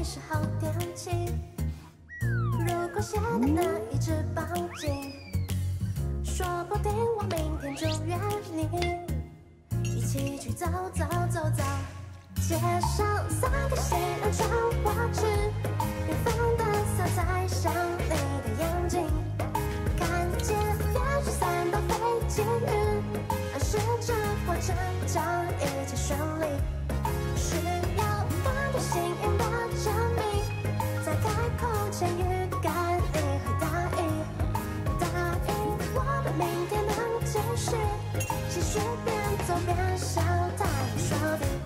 是好天气。如果现在能一直绑紧，说不定我明天就约你，一起去走走走走。街上3个行人穿过去，远方的色彩像你的眼睛，看见远去散到飞机云，暗示着我成长一切顺利。需要感觉幸运的证明，在开口前预感你会答应，答应我们明天能继续，继续边走边笑，太阳说的。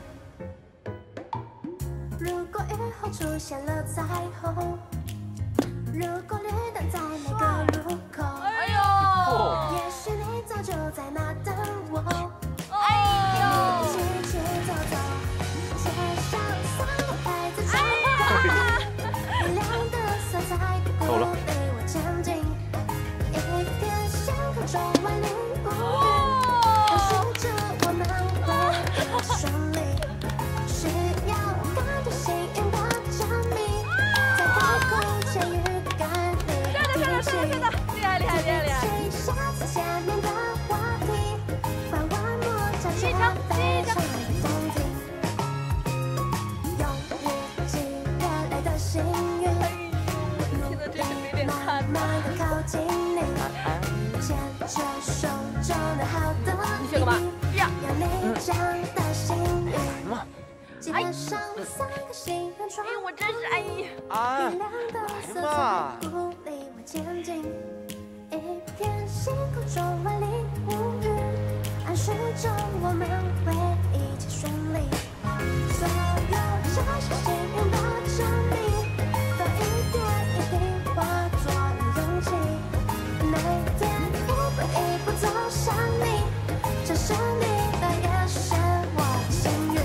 如果雨后出现了彩虹，如果绿灯在每个路口，哎呦，也许你早就在那等我，哎呦，一起去走走，街上3个牌子照过你，明亮的色彩鼓励我前进，一片星空中万里无云，暗示着我们会一起顺利。需要感觉幸运的证明，在开口前预感你会提起， 厉害厉害厉害厉害！ 下次见面的话题，翻完莫查却非常的动听，用日记热爱的幸运，努力慢慢的靠近你，牵着手就能好的比喻，有你这样的幸运。街上3个行人穿过你，明亮的色彩鼓励我前进，一片星空中万里无云，暗示着我们会一起顺利。所有这些幸运的证明，都一点一滴化作了勇气，每天一步一步走向你，这是你的也是我的幸运。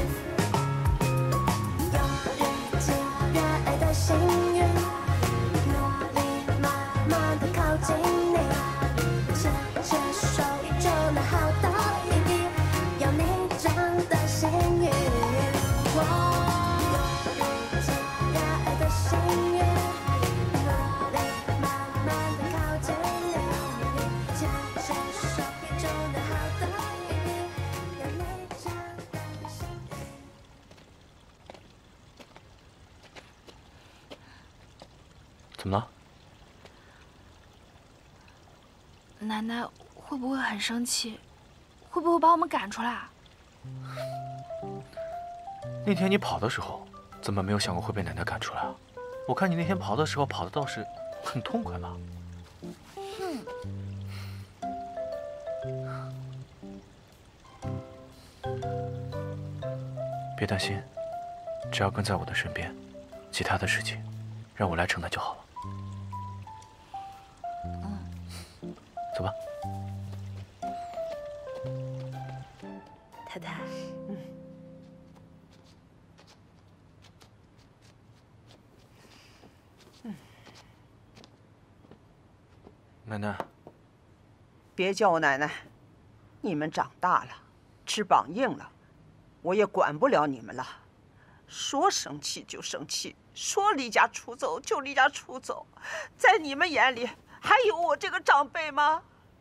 幸运，努力慢慢的靠近你，牵着手就能好到一起，有你这样的幸运。我有日记热爱的幸运，努力慢慢的靠近你，牵着手就能好到一起，有你这样的幸运。 怎么了？ 奶奶会不会很生气？会不会把我们赶出来？ 那天你跑的时候，怎么没有想过会被奶奶赶出来啊？我看你那天跑的时候跑的倒是很痛快嘛。别担心，只要跟在我的身边，其他的事情让我来承担就好了。走吧。 太太， 奶奶， 别叫我奶奶，你们长大了，翅膀硬了，我也管不了你们了。说生气就生气，说离家出走就离家出走，在你们眼里还有我这个长辈吗？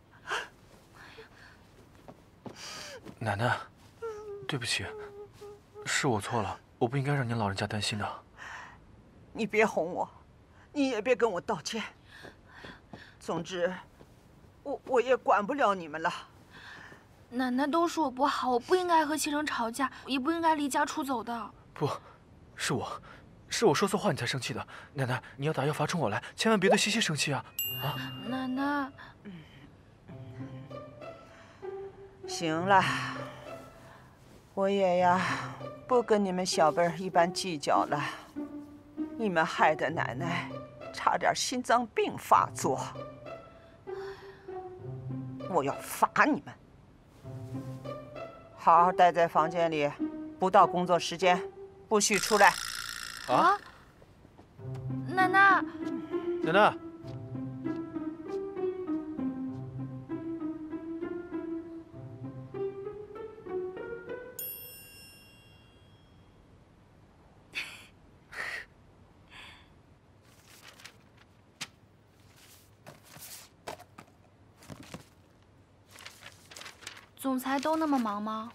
奶奶，对不起，是我错了，我不应该让您老人家担心的。 你别哄我，你也别跟我道歉。总之，我也管不了你们了。 奶奶都是我不好，我不应该和西城吵架，也不应该离家出走的。 不，是我说错话你才生气的。奶奶，你要打要罚冲我来，千万别对西西生气啊！啊， 奶奶。 行了，我也呀，不跟你们小辈儿一般计较了。你们害得奶奶差点心脏病发作，我要罚你们。好好待在房间里，不到工作时间，不许出来。 啊！ 奶奶， 奶奶。 总裁都那么忙吗？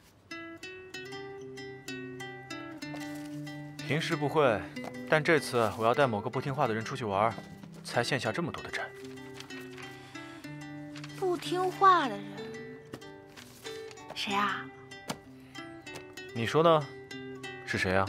平时不会，但这次我要带某个不听话的人出去玩，才线下这么多的债。 不听话的人，谁啊？ 你说呢？是谁啊？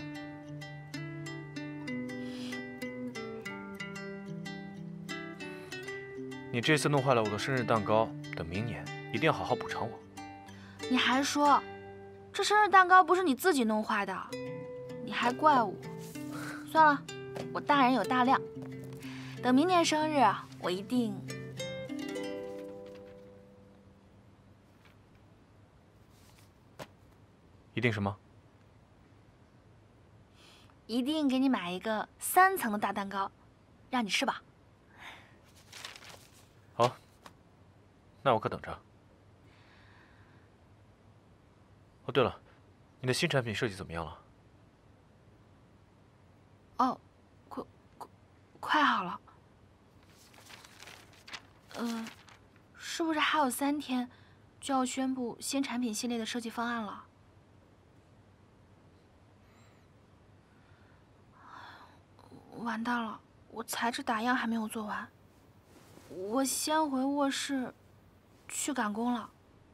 你这次弄坏了我的生日蛋糕，等明年一定要好好补偿我。 你还说，这生日蛋糕不是你自己弄坏的，你还怪我。算了，我大人有大量，等明年生日我一定。 一定什么？ 一定给你买一个3层的大蛋糕，让你吃饱。 好，那我可等着。哦，对了，你的新产品设计怎么样了？ 哦，快好了。是不是还有3天就要宣布新产品系列的设计方案了？完蛋了，我材质打样还没有做完，我先回卧室去赶工了。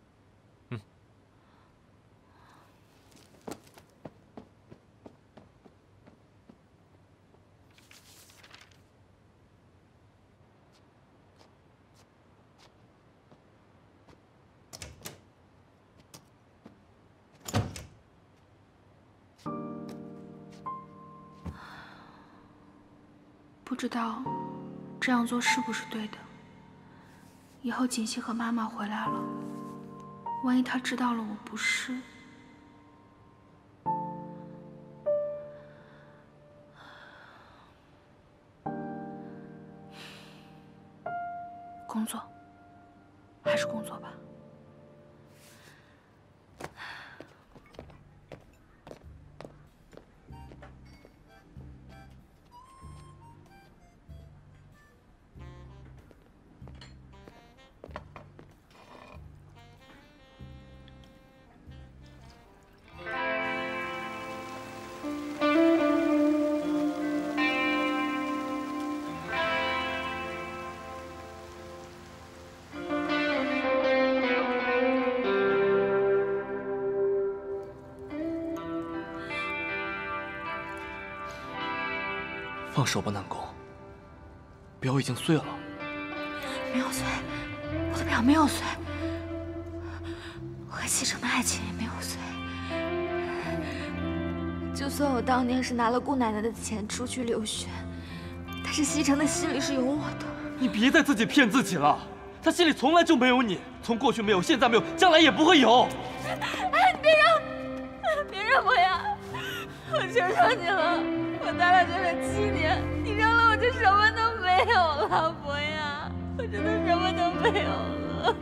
不知道这样做是不是对的？以后锦溪和妈妈回来了，万一她知道了我不是……工作，还是工作吧。 放手吧，南宫。表已经碎了。 没有碎，我的表没有碎，我和西城的爱情也没有碎。就算我当年是拿了顾奶奶的钱出去留学，但是西城的心里是有我的。 你别再自己骗自己了，他心里从来就没有你，从过去没有，现在没有，将来也不会有。 别让我呀！我求求你了，我待了这7年，你扔了我就什么都没有了，博呀！我真的什么都没有了。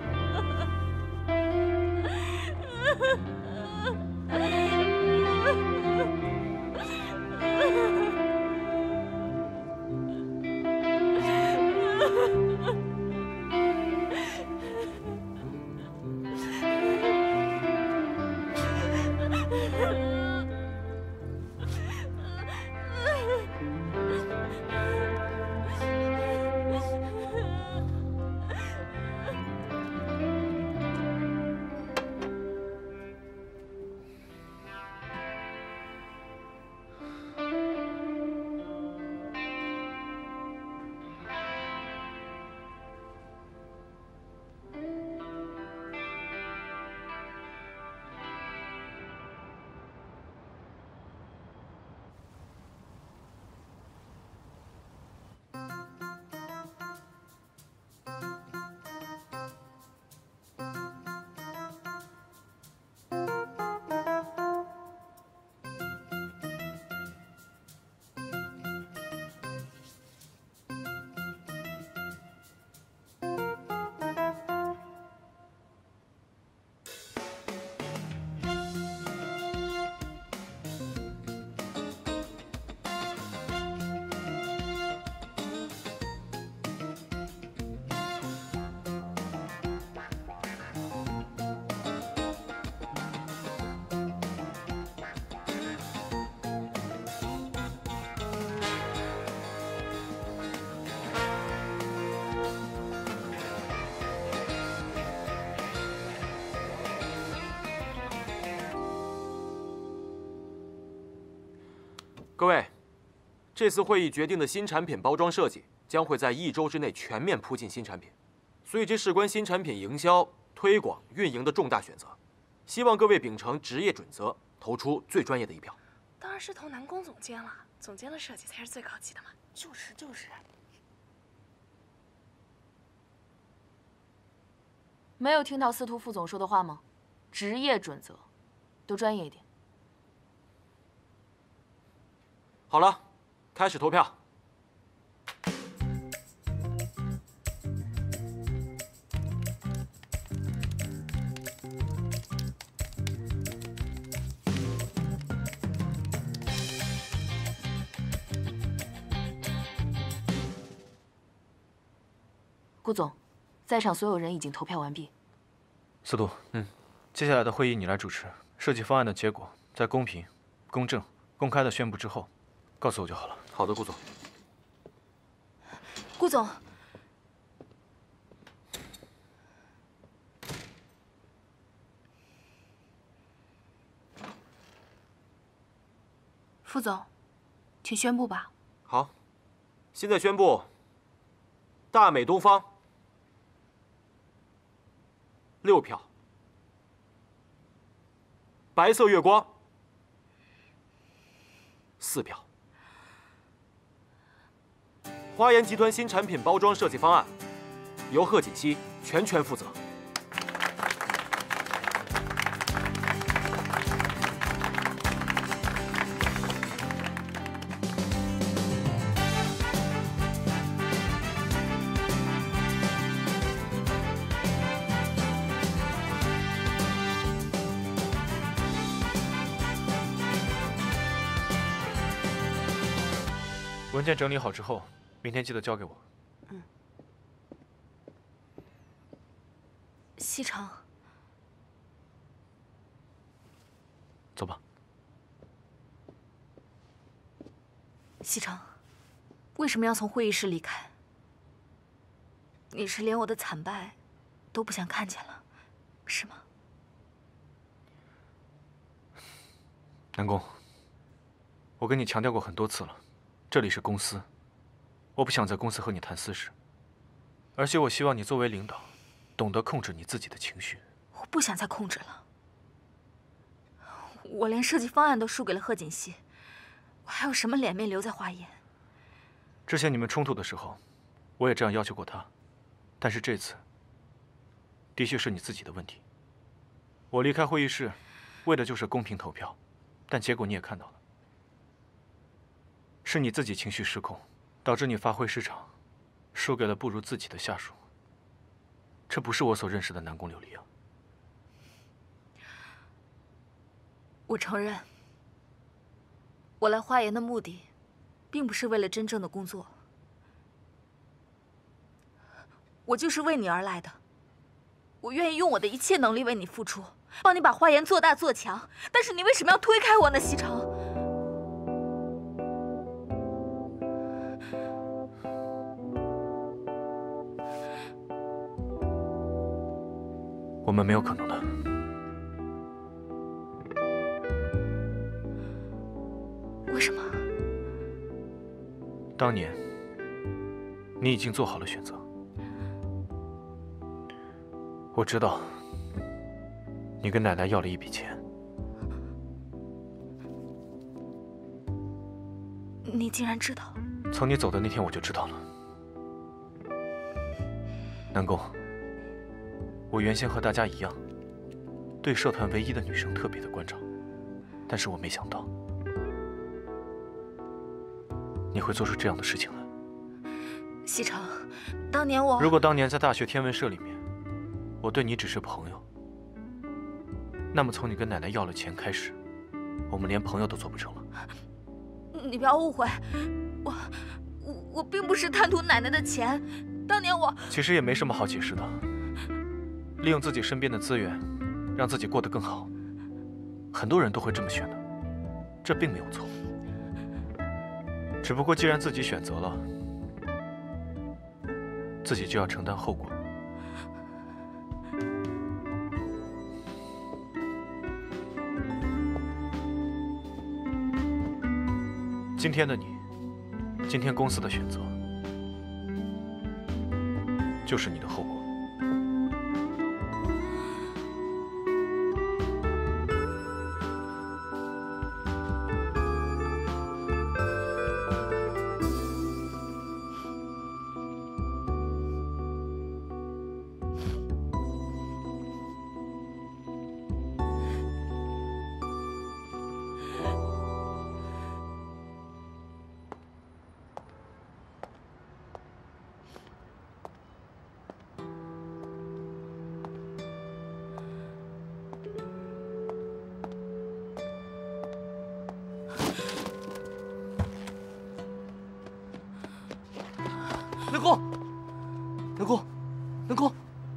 各位，这次会议决定的新产品包装设计将会在1周之内全面铺进新产品，所以这事关新产品营销、推广、运营的重大选择。希望各位秉承职业准则，投出最专业的一票。 当然是投南宫总监了，总监的设计才是最高级的嘛。就是。 没有听到司徒副总说的话吗？职业准则，都专业一点。 好了，开始投票。 顾总，在场所有人已经投票完毕。 司徒，接下来的会议你来主持，设计方案的结果在公平、公正、公开的宣布之后，告诉我就好了。 好的，顾总。 顾总，副总，请宣布吧。 好，现在宣布，大美东方6票，白色月光4票。花颜集团新产品包装设计方案由贺锦熙全权负责。 文件整理好之后，明天记得交给我。 西城， 走吧。 西城，为什么要从会议室离开？你是连我的惨败都不想看见了，是吗？ 南宫，我跟你强调过很多次了。这里是公司，我不想在公司和你谈私事，而且我希望你作为领导，懂得控制你自己的情绪。 我不想再控制了，我连设计方案都输给了贺锦熙，我还有什么脸面留在华研？ 之前你们冲突的时候，我也这样要求过他，但是这次，的确是你自己的问题。我离开会议室，为的就是公平投票，但结果你也看到了。是你自己情绪失控，导致你发挥失常，输给了不如自己的下属。这不是我所认识的南宫琉璃啊！ 我承认，我来花研的目的，并不是为了真正的工作，我就是为你而来的。我愿意用我的一切能力为你付出，帮你把花研做大做强。但是你为什么要推开我呢，西城？ 我们没有可能的。 为什么？ 当年，你已经做好了选择。我知道，你跟奶奶要了一笔钱。 你竟然知道？ 从你走的那天我就知道了。南宫。我原先和大家一样，对社团唯一的女生特别的关照，但是我没想到你会做出这样的事情来。 西城，当年我…… 如果当年在大学天文社里面，我对你只是朋友，那么从你跟奶奶要了钱开始，我们连朋友都做不成了。 你不要误会，我并不是贪图奶奶的钱，当年我…… 其实也没什么好解释的。利用自己身边的资源，让自己过得更好，很多人都会这么选的，这并没有错。只不过既然自己选择了，自己就要承担后果。 今天的你，今天公司的选择，就是你的后果。 能够，能够，能够。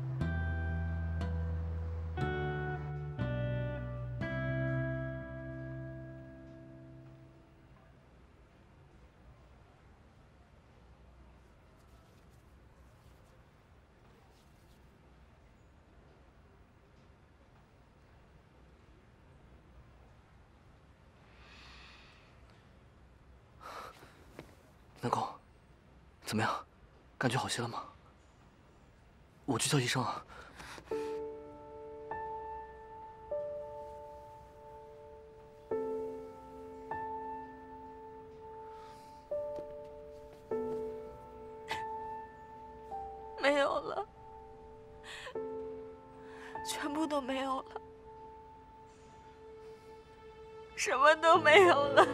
能够，怎么样？感觉好些了吗？我去叫医生啊。 没有了，全部都没有了，什么都没有了。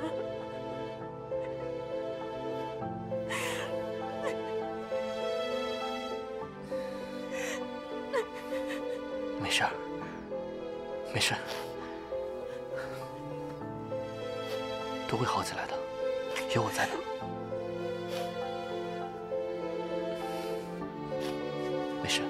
没事儿，没事，都会好起来的，有我在的。没事。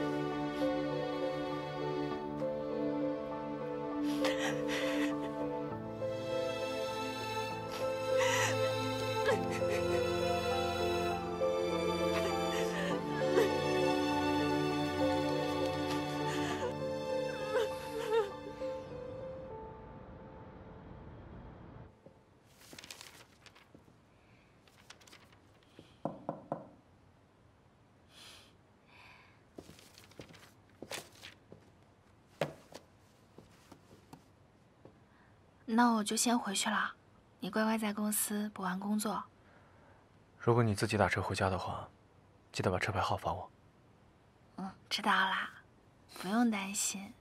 那我就先回去了，你乖乖在公司补完工作。 如果你自己打车回家的话，记得把车牌号发我。 知道啦，不用担心。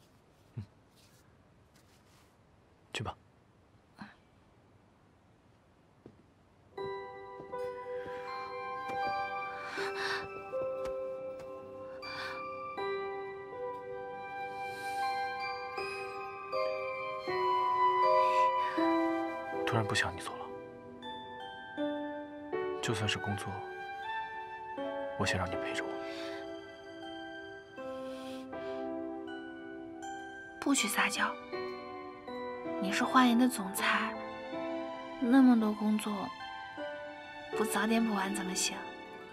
去吧。突然不想你走了，就算是工作，我想让你陪着我。 不许撒娇！你是花颜的总裁，那么多工作，不早点补完怎么行？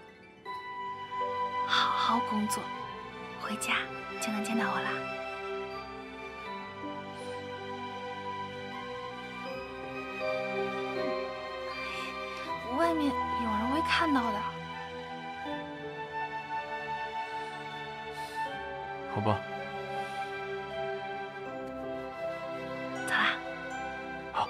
好好工作，回家就能见到我啦。外面有人会看到的。 好吧。 走啦。 好。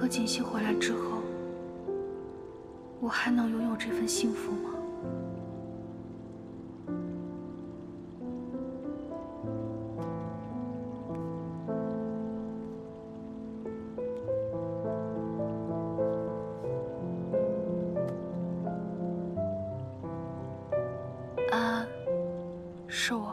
锦溪回来之后，我还能拥有这份幸福吗？是我。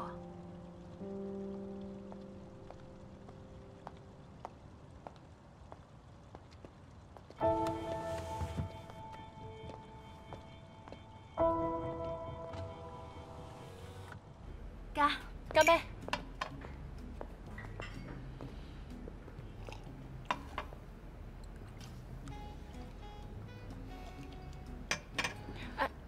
干杯！哎，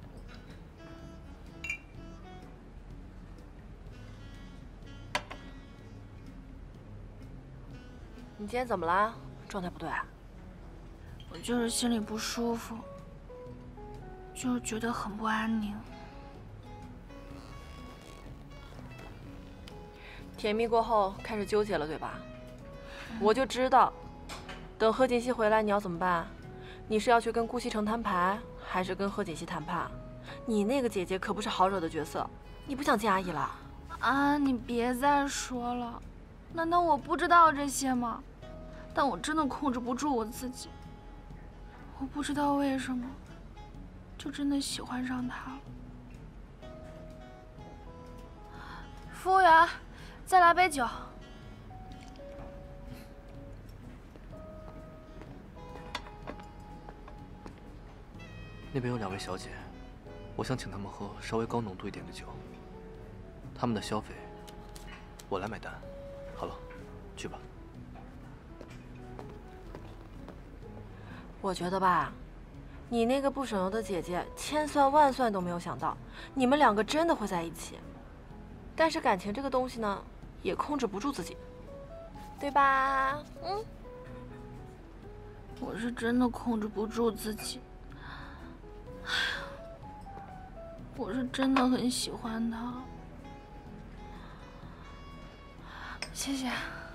你今天怎么了？状态不对啊？ 我就是心里不舒服，就是觉得很不安宁。 甜蜜过后开始纠结了，对吧？我就知道，等贺锦熙回来你要怎么办？你是要去跟顾西城摊牌，还是跟贺锦熙谈判？你那个姐姐可不是好惹的角色，你不想见阿姨了？ 啊，你别再说了，难道我不知道这些吗？但我真的控制不住我自己，我不知道为什么，就真的喜欢上他了。服务员，再来杯酒。 那边有2位小姐，我想请她们喝稍微高浓度一点的酒。她们的消费，我来买单。好了，去吧。 我觉得吧，你那个不省油的姐姐，千算万算都没有想到，你们2个真的会在一起。但是感情这个东西呢，也控制不住自己，对吧？嗯。 我是真的控制不住自己。我是真的很喜欢他。谢谢。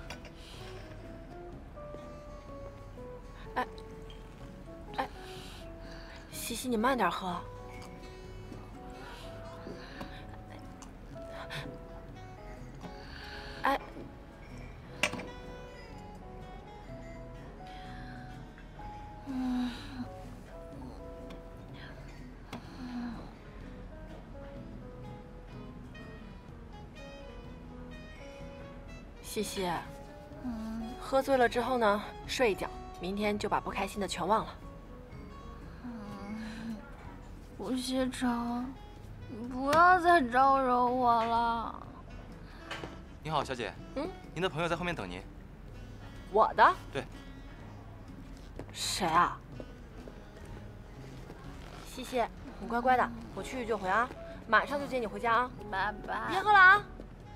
哎，西西，你慢点喝。哎，西西，喝醉了之后呢，睡一觉，明天就把不开心的全忘了。 顾西城，你不要再招惹我了。 你好，小姐。您的朋友在后面等您。 我的？ 对。 谁啊？西西，你乖乖的，我去就回啊，马上就接你回家啊。 拜拜。 别喝了啊。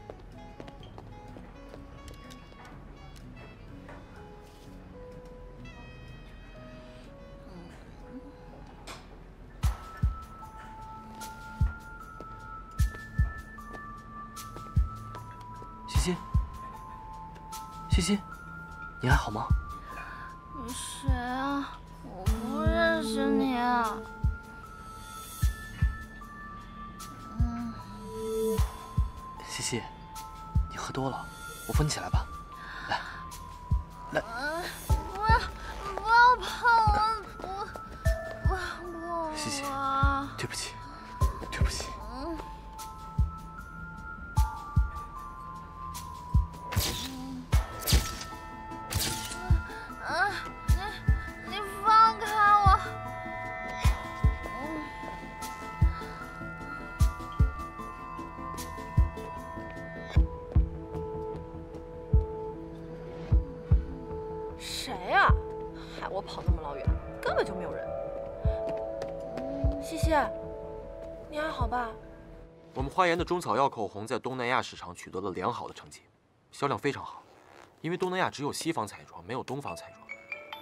西西，你还好吗？ 你谁啊？我不认识你啊。 西西，你喝多了，我扶你起来吧。来，来。 不要碰我！不碰我！ 西西，对不起，对不起。 你放开我！ 谁呀？害我跑那么老远，根本就没有人。西西，你还好吧？ 我们花颜的中草药口红在东南亚市场取得了良好的成绩，销量非常好。因为东南亚只有西方彩妆，没有东方彩妆。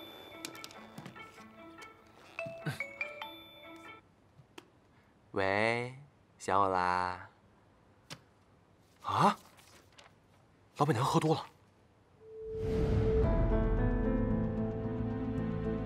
喂，想我啦？啊？老板娘喝多了。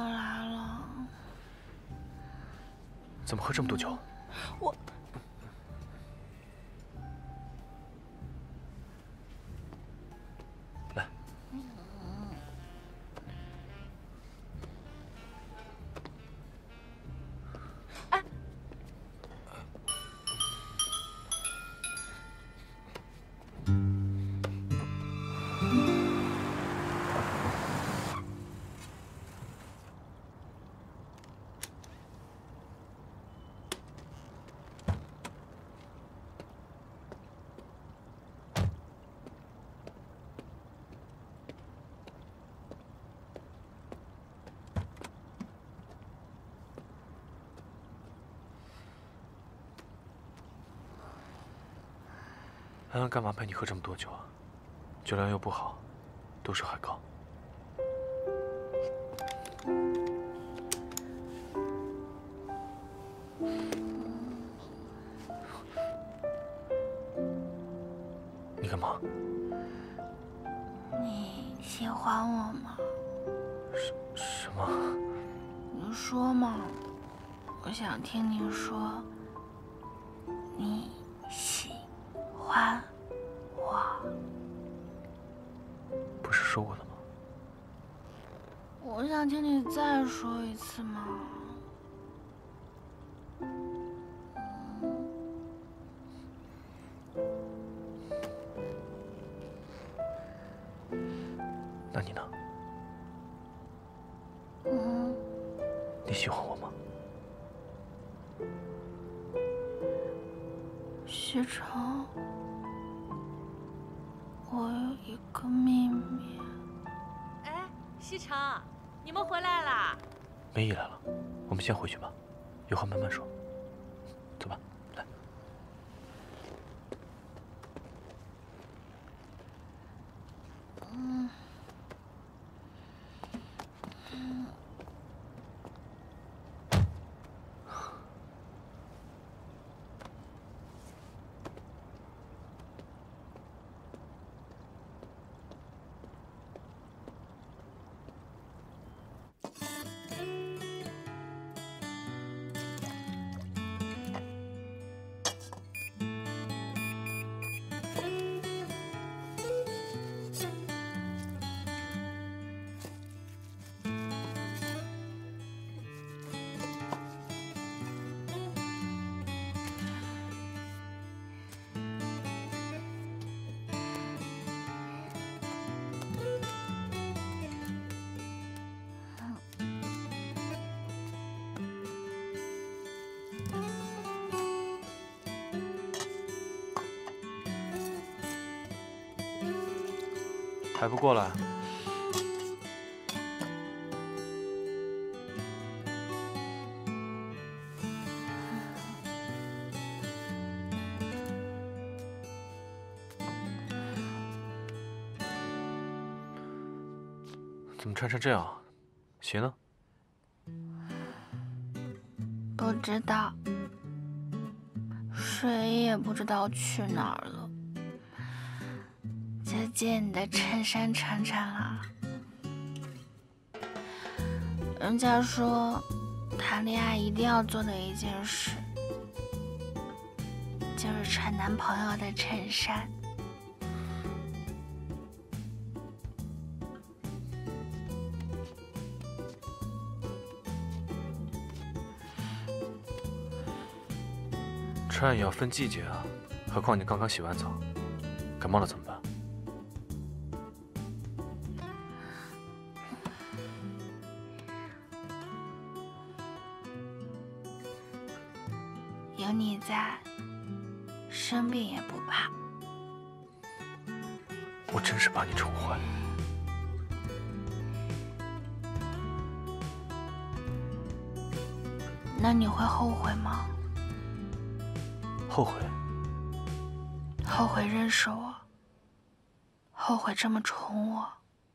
来了。 怎么喝这么多酒？ 我。 安安干嘛陪你喝这么多酒啊？酒量又不好，度数还高。你干嘛？ 你喜欢我吗？ 什么？ 你说嘛，我想听你说。你喜欢我？ 不是说过了吗？ 我想听你再说一次嘛。 那你呢？你喜欢我吗？ 西城，我有一个秘密。 哎，西城，你们回来啦？ 梅姨来了，我们先回去吧，有话慢慢说。走吧，来。还不过来？怎么穿成这样？鞋呢？ 不知道，水也不知道去哪儿了。就借你的衬衫穿穿了。人家说，谈恋爱一定要做的一件事，就是穿男朋友的衬衫。 穿也要分季节啊，何况你刚刚洗完澡，感冒了怎么办？ 有你在，生病也不怕。 我真是把你宠坏了。 那你会后悔吗？ 后悔？ 后悔认识我，后悔这么宠我。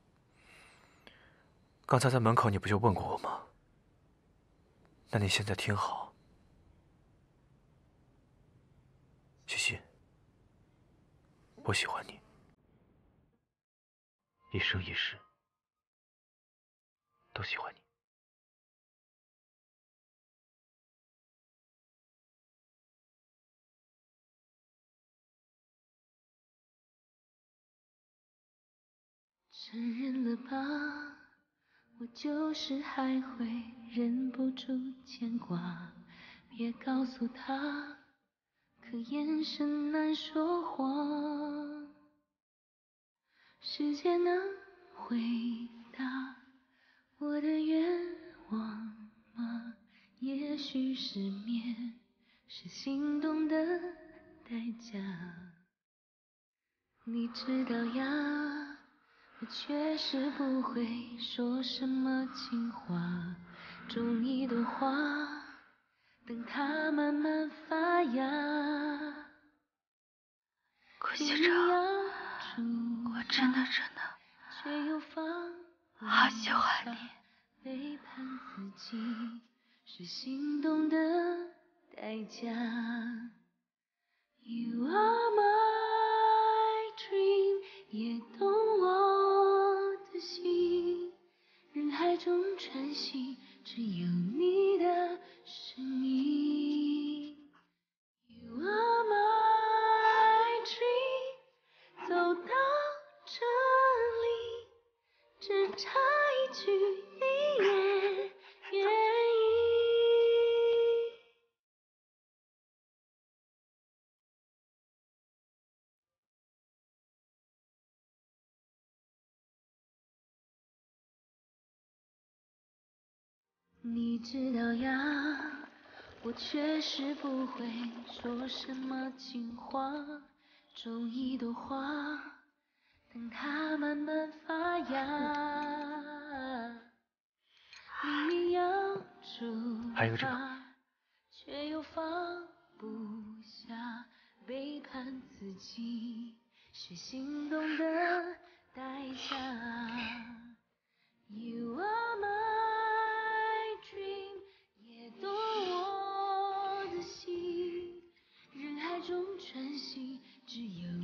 刚才在门口你不就问过我吗？那你现在听好。西西，我喜欢你，一生一世都喜欢你。 承认了吧，我就是还会忍不住牵挂。别告诉他，可眼神难说谎。时间能回答我的愿望吗？也许失眠是心动的代价。你知道呀，我确实不会说什么情话，种一朵花，等它慢慢发芽。 顾西城，我真的却又放好喜欢你。 背叛自己是心动的代价。You are my dream， 也懂我的心，人海中喘息，只有你的声音。You are my dream， 走到这里，只差一句你也愿意。你知道呀，我确实不会说什么情话，种一朵花，等它慢慢发芽。明明要出发，却又放不下，背叛自己是心动的代价。You are my dream， 也懂我的心，人海中喘息，只有